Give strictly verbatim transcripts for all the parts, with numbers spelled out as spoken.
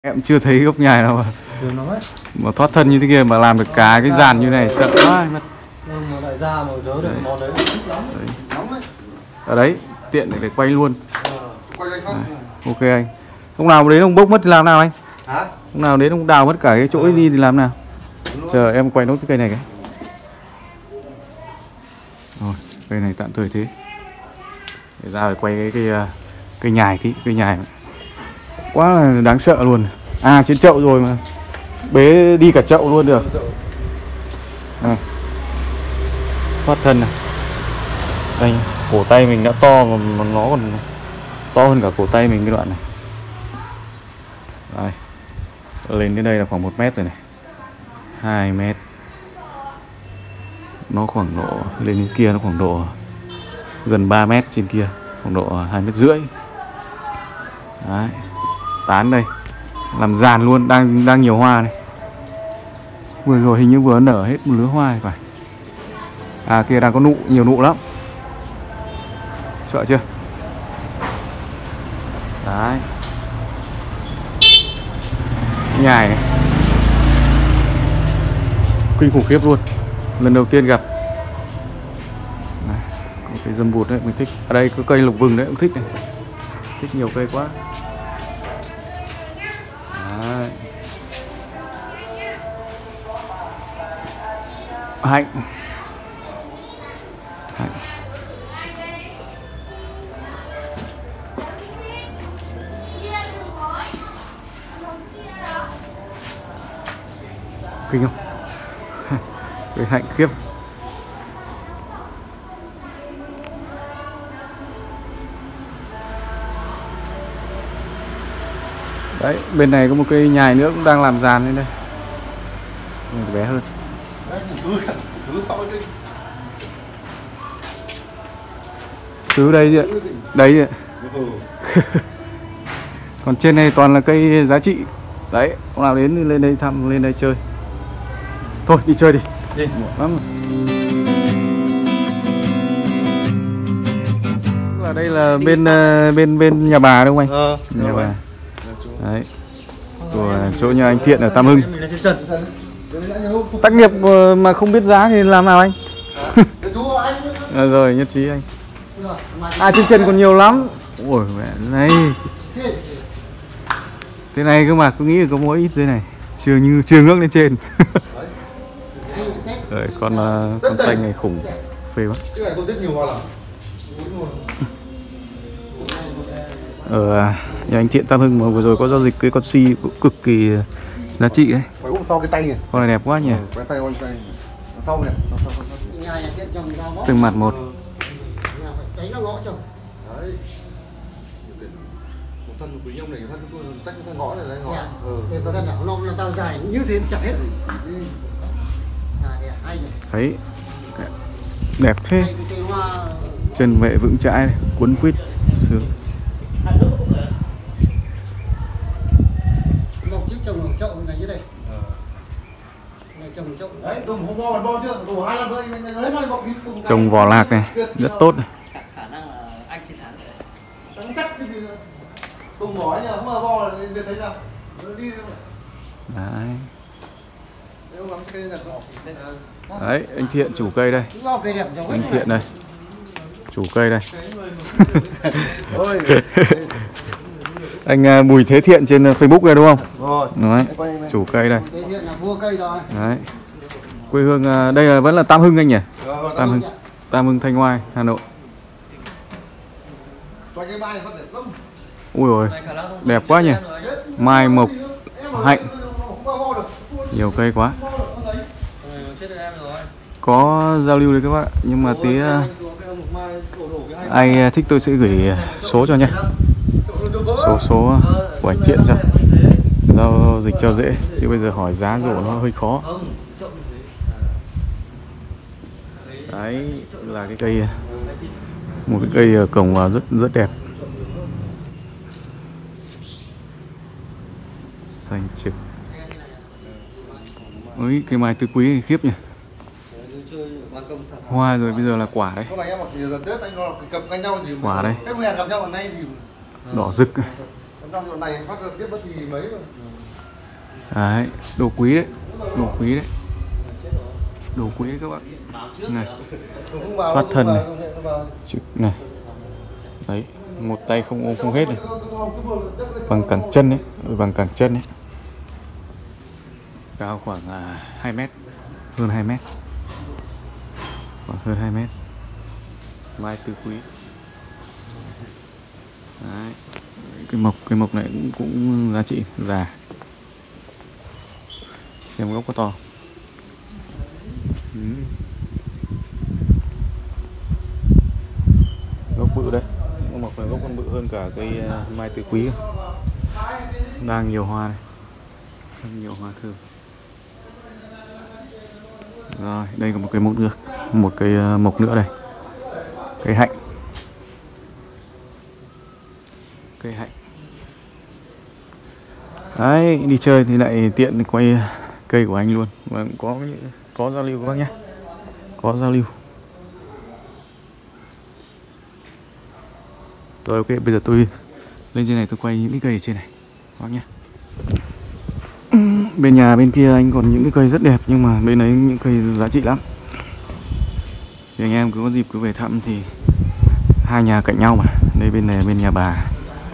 Em chưa thấy gốc nhài nào mà, mà thoát thân như thế kia mà làm được cái cái dàn như này sợ quá mất. Nhưng mà lại ra mà dớ được món đấy thích lắm. Đấy. Ở đấy tiện để, để quay luôn. À. Quay anh Phong. Ok anh. Hôm nào đến ông bốc mất thì làm nào anh? Hả? Hôm nào đến ông đào mất cả cái chỗ ấy đi thì làm nào? Chờ em quay nốt cái cây này cái. Rồi, cây này tạm thời thế. Để ra để quay cái cây cây nhài tí, cây nhài quá là đáng sợ luôn. À trên chậu rồi mà bế đi cả chậu luôn được. À, thoát thân này. Đây, cổ tay mình đã to mà nó còn to hơn cả cổ tay mình cái đoạn này. Đây. Lên đến đây là khoảng một mét rồi này, hai mét. Nó khoảng độ lên đến kia nó khoảng độ gần ba mét, trên kia khoảng độ hai mét rưỡi. Đấy. Tán đây làm dàn luôn, đang đang nhiều hoa này. Vừa rồi hình như vừa nở hết một lứa hoa phải. À kia đang có nụ, nhiều nụ lắm. Sợ chưa? Đấy. Nhài này. Kinh khủng khiếp luôn. Lần đầu tiên gặp. Này, có cây dâm bụt đấy mình thích. Ở đây có cây lục vừng đấy cũng thích này. Thích nhiều cây quá. Đấy. Hạnh. Hạnh. Kinh không? Cái hạnh khiếp. Đấy, bên này có một cây nhài nữa cũng đang làm dàn lên đây. Mình bé hơn. Sứ đây chứ. Đấy chứ. Còn trên này toàn là cây giá trị. Đấy, hôm nào đến lên đây thăm, lên đây chơi. Thôi đi chơi đi. Đi. Lắm. Ở đây là bên bên bên nhà bà đúng không anh? Ờ, nhà bà. Đấy. Của chỗ nhà anh Thiện ở Tam Hưng. Tác nghiệp mà không biết giá thì làm nào anh? À, rồi nhất trí anh. À trên chân còn nhiều lắm. Ôi mẹ này. Thế này cơ mà cứ nghĩ là có mỗi ít dưới này. Chưa như chưa ngước lên trên. Rồi con con xanh này khủng phê quá. Ở nhà anh Thiện Tam Hưng mà vừa rồi có giao dịch cái con si cũng cực kỳ giá trị đấy. Con này đẹp quá nhỉ. Từng mặt một. Thấy đẹp thế. Chân vệ vững chãi này, cuốn quýt sướng. Trồng vỏ lạc này rất tốt này. Đấy. Đấy, anh Thiện chủ cây đây. Anh Thiện đây. Chủ cây đây. Anh Bùi Thế Thiện trên Facebook này đúng không? Đấy, chủ cây đây. Đấy. Quê hương đây là vẫn là Tam Hưng anh nhỉ? Tam Hưng. Tam Hưng Thanh Oai, Hà Nội. Ui rồi, đẹp quá nhỉ. Mai mộc, hạnh. Nhiều cây quá. Có giao lưu đấy các bạn, nhưng mà tí ai thích tôi sẽ gửi số cho nhé. Số số của anh Thiện cho. Giao dịch cho dễ, chứ bây giờ hỏi giá rổ nó hơi khó. Đấy là cái cây, một cái cây ở cổng rất rất đẹp. Xanh trực. Ôi, cây mai tứ quý này khiếp nhỉ. Hoa rồi bây giờ là quả đấy. Quả đây. Đỏ rực. năm triệu này phát được biết bất thì mấy mà. Đấy, đồ quý đấy, đồ quý đấy, đồ quý đấy các bạn. Này, thoát thân này, chữ này, đấy, một tay không ôm không hết này, bằng cẳng chân đấy, bằng cẳng chân đấy, cao khoảng à, hai mét, hơn hai mét, khoảng hơn hai mét, mai tứ quý. Đấy, cái mộc cái mộc này cũng, cũng giá trị già. Xem gốc có to. Ừ. Gốc bự đấy, mộc này gốc còn bự hơn cả cây uh, mai tứ quý. Đang nhiều hoa này, đang nhiều hoa thơm. Rồi, đây có một cây mộc nữa, một cây uh, mộc nữa đây, cây hạnh. Cây hạnh. Đấy, đi chơi thì lại tiện quay cây của anh luôn. Và có có giao lưu các bác nhé. Có giao lưu. Rồi ok, bây giờ tôi lên trên này tôi quay những cái cây ở trên này các bác nhé. Bên nhà bên kia anh còn những cái cây rất đẹp, nhưng mà bên đấy những cây giá trị lắm. Thì anh em cứ có dịp cứ về thăm thì hai nhà cạnh nhau mà. Đây bên này bên nhà bà.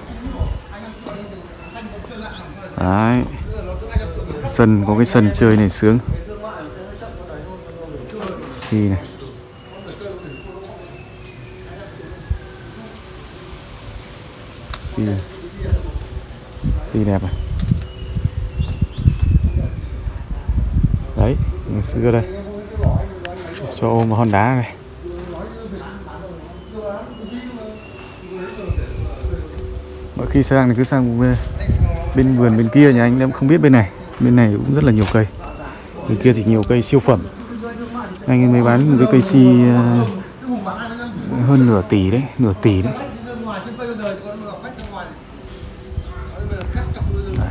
Đấy, sân có cái sân chơi này sướng. Xì này, xì này, xì đẹp này. Đấy, ngày xưa đây cho ôm vào hòn đá này. Mỗi khi sang thì cứ sang bên, bên vườn bên kia nhà anh em không biết bên này. Bên này cũng rất là nhiều cây. Bên kia thì nhiều cây siêu phẩm. Anh mới bán một cái cây si uh, hơn nửa tỷ đấy, nửa tỷ đấy. Đấy.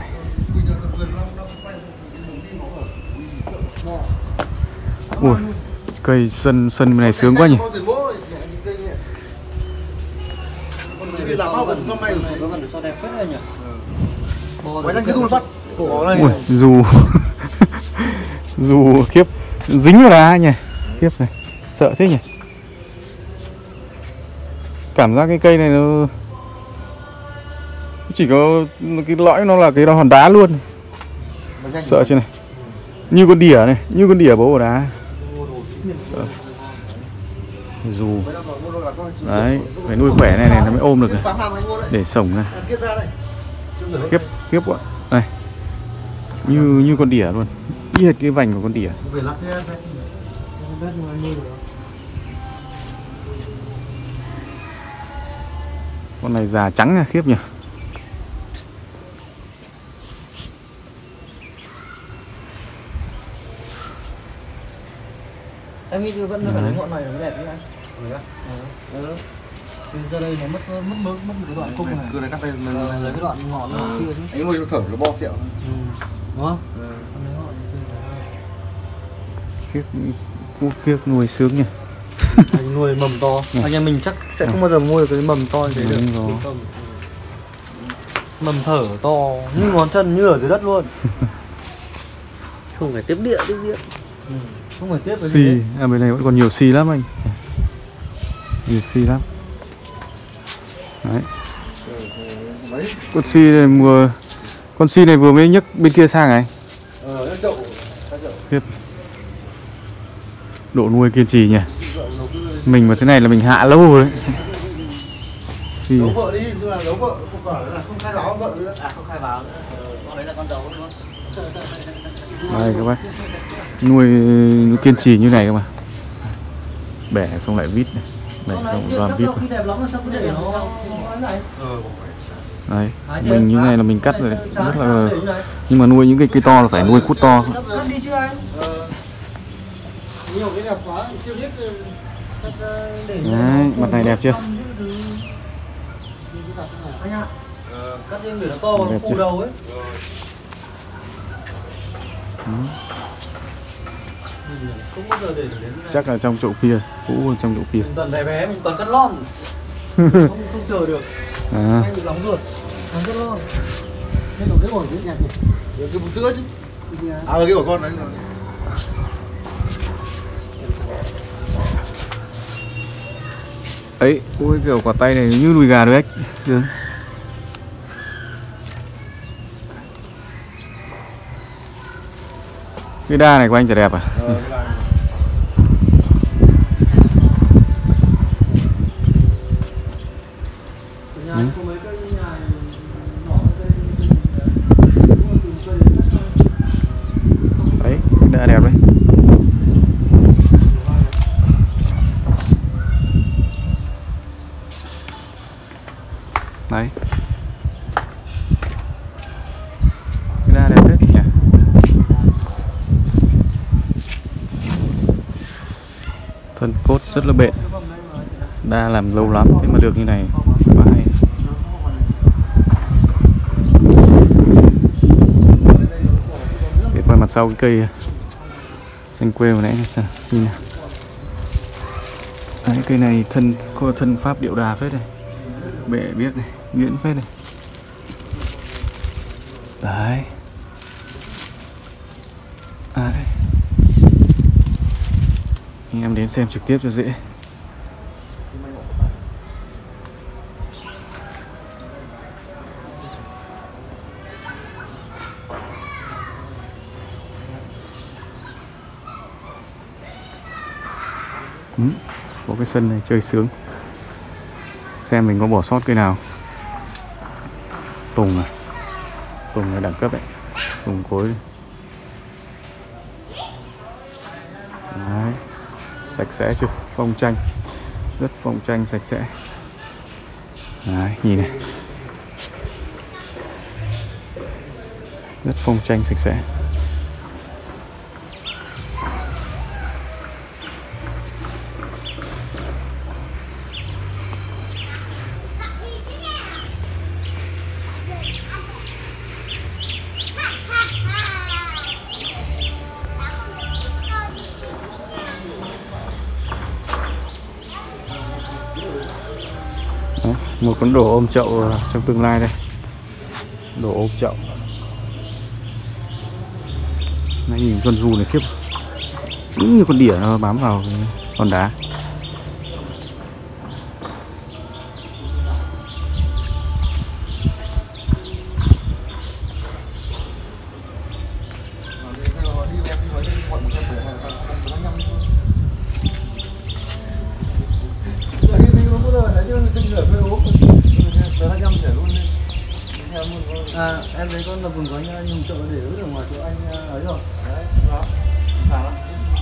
Ui, cây sân sân bên này sướng quá nhỉ. Ui, dù dù khiếp dính vào đá nhỉ, khiếp này, sợ thế nhỉ. Cảm giác cái cây này nó chỉ có cái lõi nó là cái hòn đá luôn. Sợ chứ này, như con đỉa này, như con đỉa bấu vào đá. Sợ. Dù đấy, phải nuôi khỏe này này nó mới ôm được này. Để sổng này, khiếp khiếp quá này, như như con đỉa luôn, như cái vành của con đỉa. Con này già trắng à, khiếp nhỉ. Em nghĩ vẫn là cái ngọn này nó đẹp như anh. Ừ. Ừ. Từ ra đây nó mất mất mất mất một cái đoạn cung này. Cứ này cắt đây là lấy cái đoạn ngọn nó chưa chứ. Anh nuôi nó thở nó bo sẹo. Ừ. Đúng không? Ừ. Khiếp, khiếp nuôi sướng nhỉ. Anh nuôi mầm to. Anh em mình chắc sẽ không bao giờ mua được cái mầm to như thế được. Mầm thở to như ngón chân, như ở dưới đất luôn. Không phải tiếp địa, tiếp địa. Ừ. Không phải tiếp cái si. gì. À, bên này vẫn còn nhiều si lắm anh. Nhiều si lắm. Đấy. Con si này vừa con si này vừa mới nhấc bên kia sang này. Ờ, chậu. Khiếp. Độ nuôi kiên trì nhỉ. Mình mà thế này là mình hạ lâu rồi đấy. Si. Giấu vợ đi, chứ là giấu vợ không phải là không khai báo vợ nữa. À, không khai báo nữa. Ừ, con đấy là con dấu đúng không? Đây các bác, nuôi kiên trì như này cơ mà. Bẻ xong lại vít này, bẻ xong toàn vít này. Đấy, mình như này là mình cắt rồi đấy, rất là. Nhưng mà nuôi những cái cây to là phải nuôi cút to. Đấy, mặt này đẹp chưa? Cắt riêng để nó to, nó phù đầu ấy. Ừ. Không bao giờ để đến này. Chắc là trong chậu kia, cũ trong chậu kia. Mình toàn bé bé, mình toàn cắt lon. không, không chờ được. À. Anh bị nóng ruột. Nó rất lo. Cái đồ cái ổi rất đẹp nhỉ. Cái bụng sữa chứ. À cái của con đấy. Ấy, ui kiểu quả tay này như đùi gà đấy. Sướng. Cái đa này của anh chả đẹp à? Ờ, cái này. Nhà có mấy cây nhà nhỏ cây Đấy, cái đa đẹp đấy. Đấy. Cái đa đẹp đấy nhỉ. Thân cốt rất là bền. Đa làm lâu lắm thế mà được như này quá hay. Để quay mặt sau cái cây xanh quê hồi nãy xem nhìn nào. Đấy, cây này thân có thân pháp điệu đà phết này, bệ biết này, nhuyễn phết này. Đấy. Đấy. Anh em đến xem trực tiếp cho dễ. Ừ, có cái sân này chơi sướng. Xem mình có bỏ sót cây nào. Tùng à, tùng là đẳng cấp đấy, tùng cối. Đấy, sạch sẽ chưa, phong tranh, rất phong tranh sạch sẽ. Đấy, nhìn này, rất phong tranh sạch sẽ. Đó, một con đồ ôm chậu trong tương lai đây, đồ ôm chậu. Nãy nhìn con du này khiếp, như con đỉa nó bám vào cái con đá. À, em thấy con là vùng có anh dùng chợ để ở ngoài chỗ anh ấy rồi. Đấy, đó. Thả lắm.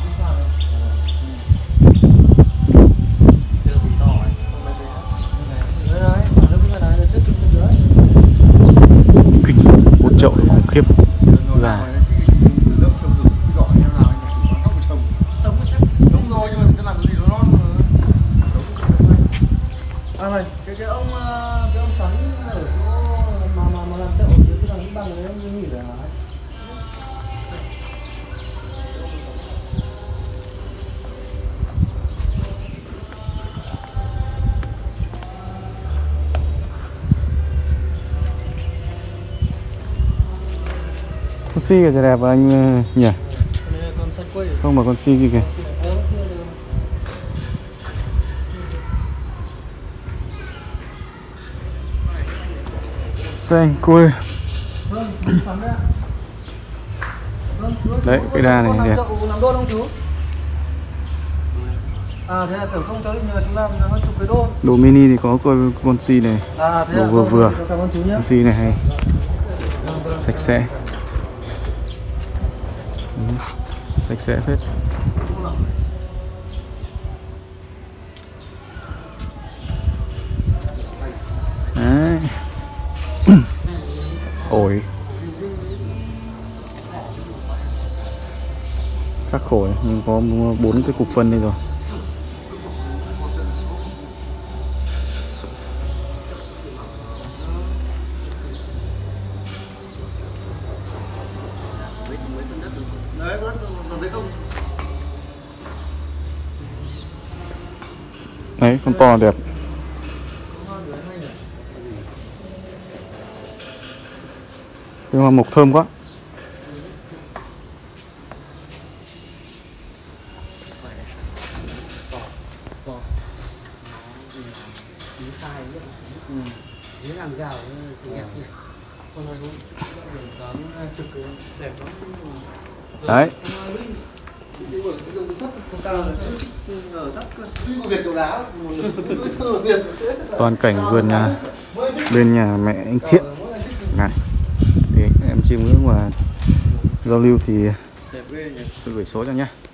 Kinh, một chậu khủng khiếp già. À này, cái cái ông cái ông Sắn ở chỗ mà mà mà làm chậu dưới cái thằng bằng đấy ông nghỉ rồi hả? Con si kìa, đẹp anh nhỉ? Con xanh quay. Không mà con si kia kìa. Xanh quê. Đấy, cái đa này đẹp. Làm đôn không chú? À thế là tưởng không cháu định nhờ chú làm hơn chục cái đôn. Đồ mini thì có con con si này. À thế đồ là vừa vừa. Cảm ơn chú nhé. Con si này hay. Sạch sẽ. Ừ, sạch sẽ phết. Đấy. Ổi khắc khổ này, nhưng có bốn cái cục phân đây rồi. Đấy, con to đẹp. mà mộc thơm quá. Dưới hàng rào thì đẹp nhỉ. Đấy. Toàn cảnh vườn nhà bên nhà mẹ anh Thiện này. Thì em chim nữa mà giao lưu thì tôi gửi số cho nhá.